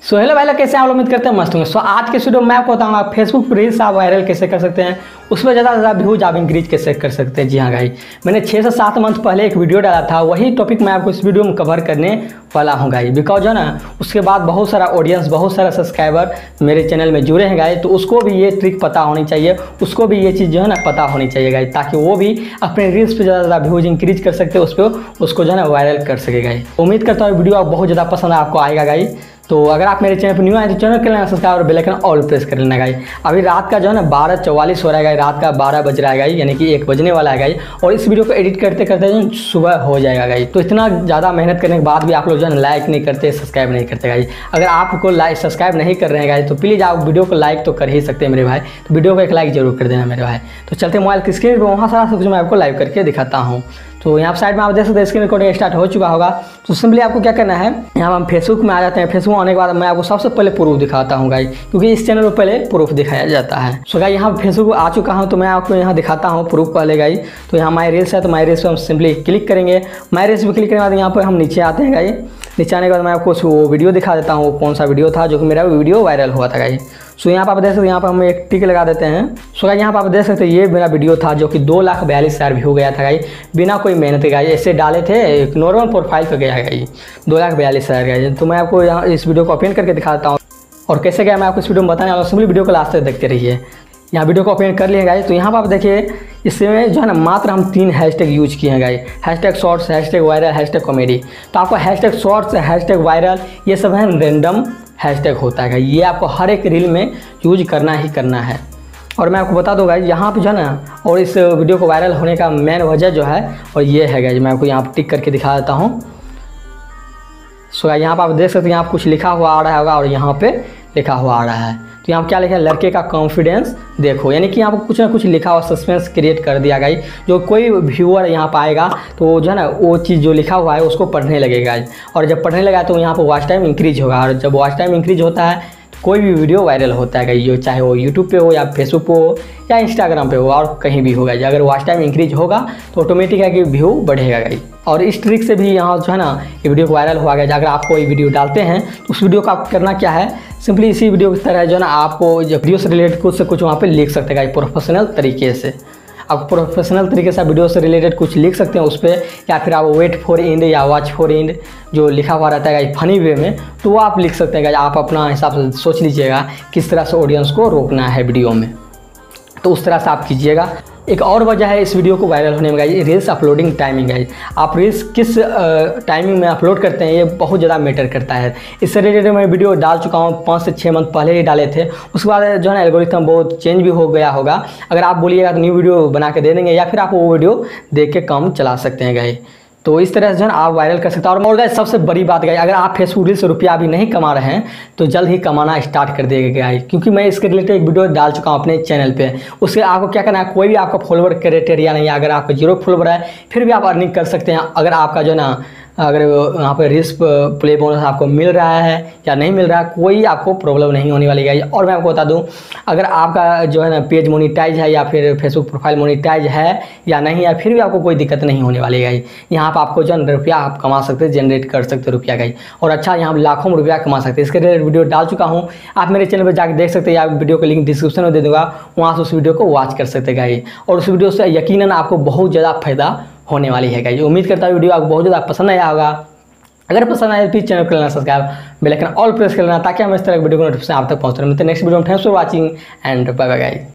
So hello भाई लोग, कैसे आप लोग? उम्मीद करते हैं मस्त होंगे। सो आज के वीडियो में मैं आपको बताऊंगा फेसबुक रील्स आप वायरल कैसे कर सकते हैं, उस पर ज़्यादा से ज़्यादा व्यूज आप इंक्रीज कैसे कर सकते हैं। जी हाँ भाई, मैंने 6 से 7 मंथ पहले एक वीडियो डाला था, वही टॉपिक मैं आपको इस वीडियो में कवर करने वाला हूँ गाई। बिकॉज जो ना उसके बाद बहुत सारा ऑडियंस, बहुत सारा सब्सक्राइबर मेरे चैनल में जुड़े हैं गाई, तो उसको भी ये ट्रिक पता होनी चाहिए, उसको भी ये चीज़ जो है ना पता होनी चाहिए गाई, ताकि वो भी अपने रील्स पे ज़्यादा व्यूज इंक्रीज कर सकते हैं, उस पर उसको जो है ना वायरल कर सके गाई। उम्मीद करता हूँ वीडियो आपको बहुत ज़्यादा पसंद आपको आएगा गाई। तो अगर आप मेरे चैनल पर न्यू आए तो चैनल कर लेना सब्सक्राइब और बेल आइकन ऑल प्रेस कर लेना गाई। अभी रात का जो है ना 12:44 हो रहा है गाई, रात का 12 बज रहा है गाई, यानी कि 1 बजने वाला है गाई, और इस वीडियो को एडिट करते करते जो सुबह हो जाएगा गाई। तो इतना ज़्यादा मेहनत करने के बाद भी आप लोग जो है लाइक नहीं करते, सब्सक्राइब नहीं करते गाई। अगर आपको लाइक सब्सक्राइब नहीं कर रहे हैं गाई तो प्लीज़ आप वीडियो को लाइक तो कर ही सकते हैं मेरे भाई, तो वीडियो को एक लाइक जरूर कर देना मेरे भाई। तो चलते मोबाइल की स्क्रीन पर, वहाँ सारा सब कुछ मैं आपको लाइव करके दिखाता हूँ। तो यहाँ साइड में आप देख सकते हैं स्क्रीन रिकॉर्डिंग स्टार्ट हो चुका होगा। तो सिंपली आपको क्या करना है, यहाँ हम फेसबुक में आ जाते हैं। फेसबुक आने के बाद मैं आपको सबसे पहले प्रूफ दिखाता हूँ गाई, क्योंकि इस चैनल पर पहले प्रूफ दिखाया जाता है। सो गाई यहाँ फेसबुक आ चुका हूँ, तो मैं आपको यहाँ दिखाता हूँ प्रूफ पहले गाई। तो यहाँ माई रील्स है, तो माई रील्स पर हम सिंपली क्लिक करेंगे। माई रील्स पर क्लिक करने के बाद यहाँ पर हम नीचे आते हैं गाई। नीचे आने के बाद मैं आपको वो वीडियो दिखा देता हूँ, कौन सा वीडियो था जो कि मेरा वीडियो वायरल हुआ था गाई। सो यहाँ पर आप देख सकते हैं, यहाँ पर हम एक टिक लगा देते हैं। सो गाई यहाँ पर आप देख सकते हैं ये मेरा वीडियो था जो कि 2,42,000 व्यू गया था गाई, बिना कोई मेहनत के गाई। ऐसे डाले थे, एक नॉर्मल प्रोफाइल पर गया गाई, 2,42,000 गाई। तो मैं आपको यहाँ इस वीडियो को ओपन करके दिखाता हूँ, और कैसे गया मैं आपको इस वीडियो में बताने वाला हूँ। सिंपली वीडियो को लास्ट तक देखते रहिए। यहाँ वीडियो को ओपन कर लिए गाई। तो यहाँ पर आप देखिए, इसमें जो है ना मात्र हम 3 हैशटैग यूज किए हैं guys, hashtag shorts, hashtag viral, hashtag comedy. तो आपको हैशटैग शॉर्ट्स, हैशटैग वायरल, ये सब है रैंडम हैशटैग होता है गाई, ये आपको हर एक रील में यूज करना ही करना है। और मैं आपको बता दूँ गाई, यहाँ पे जो है ना, और इस वीडियो को वायरल होने का मेन वजह जो है और ये है गाई, मैं आपको यहाँ पर टिक करके दिखा देता हूँ। सो यहाँ पर आप देख सकते हैं, यहाँ पर कुछ लिखा हुआ आ रहा होगा और यहाँ पे लिखा हुआ आ रहा है। तो यहाँ पर क्या लिखा है, लड़के का कॉन्फिडेंस देखो, यानी कि यहाँ पर कुछ ना कुछ लिखा हुआ, सस्पेंस क्रिएट कर दिया गाई। जो कोई व्यूअर यहाँ पर आएगा तो जो है ना वो चीज़ जो लिखा हुआ है उसको पढ़ने लगेगा, और जब पढ़ने लगा तो यहाँ पर वॉच टाइम इंक्रीज होगा, और जब वॉच टाइम इंक्रीज होता है तो कोई भी वीडियो वायरल होता है गाई, चाहे वो यूट्यूब पे हो या फेसबुक पे हो या इंस्टाग्राम पे हो और कहीं भी होगा। अगर वॉच टाइम इंक्रीज होगा तो ऑटोमेटिक है कि व्यू बढ़ेगा गाई। और इस ट्रिक से भी यहाँ जो है ना ये वीडियो वायरल हुआ गया। अगर आप कोई वीडियो डालते हैं तो उस वीडियो को आप करना क्या है, सिंपली इसी वीडियो की तरह जो है ना आपको जब वीडियो से रिलेटेड कुछ से कुछ वहाँ पे लिख सकते हैं प्रोफेशनल तरीके से। आप प्रोफेशनल तरीके से वीडियो से रिलेटेड कुछ लिख सकते हैं उस पर, या फिर आप वेट फॉर एंड या वॉच फॉर एंड जो लिखा हुआ रहता है फनी वे में, तो वो आप लिख सकते हैं। आप अपना हिसाब से सोच लीजिएगा किस तरह से ऑडियंस को रोकना है वीडियो में, तो उस तरह से आप कीजिएगा। एक और वजह है इस वीडियो को वायरल होने में गाइस, रील्स अपलोडिंग टाइमिंग है। आप रील्स किस टाइमिंग में अपलोड करते हैं ये बहुत ज़्यादा मैटर करता है। इससे रिलेटेड मैं वीडियो डाल चुका हूँ, 5 से 6 मंथ पहले ही डाले थे। उसके बाद जो है ना एल्गोरिथम बहुत चेंज भी हो गया होगा। अगर आप बोलिएगा तो न्यू वीडियो बना के दे देंगे, या फिर आप वो वीडियो देख के काम चला सकते हैं गाइस। तो इस तरह से जो है आप वायरल कर सकते हैं। और गाइस सबसे बड़ी बात गाइस, अगर आप फेसबुक रील से रुपया अभी नहीं कमा रहे हैं तो जल्द ही कमाना स्टार्ट कर देगा गाइस, क्योंकि मैं इसके रिलेटेड एक वीडियो डाल चुका हूँ अपने चैनल पे। उससे आपको क्या करना है, कोई भी आपका फॉलोवर क्राइटेरिया नहीं है, अगर आपका 0 फॉलोवर है फिर भी आप अर्निंग कर सकते हैं। अगर आपका जो है ना, अगर यहाँ पर रील्स प्ले बोनस आपको मिल रहा है या नहीं मिल रहा है, कोई आपको प्रॉब्लम नहीं होने वाली है। और मैं आपको बता दूँ, अगर आपका जो है ना पेज मोनेटाइज है या फिर फेसबुक प्रोफाइल मोनेटाइज है या नहीं है, फिर भी आपको कोई दिक्कत नहीं होने वाली है। यहाँ पर आपको जो है रुपया आप कमा सकते हैं, जनरेट कर सकते हैं रुपया गाई, और अच्छा यहाँ लाखों में रुपया कमा सकते हैं। इसके रिलेटेड वीडियो डाल चुका हूँ, आप मेरे चैनल पर जाकर देख सकते हैं, या वीडियो का लिंक डिस्क्रिप्शन में दे दूँगा, वहाँ से उस वीडियो को वॉच कर सकते हैं गाई। और उस वीडियो से यकीनन आपको बहुत ज़्यादा फायदा होने वाली है गाइस। उम्मीद करता हूँ वीडियो आपको बहुत ज़्यादा पसंद आया होगा। अगर पसंद आए तो प्लीज चैनल को लेना subscribe, bell icon all press कर लेना, ताकि हम इस तरह की वीडियो को नोटिफिकेशन आप तक पहुँच रहे हैं। नेक्स्ट वीडियो में thanks for watching and bye bye guys.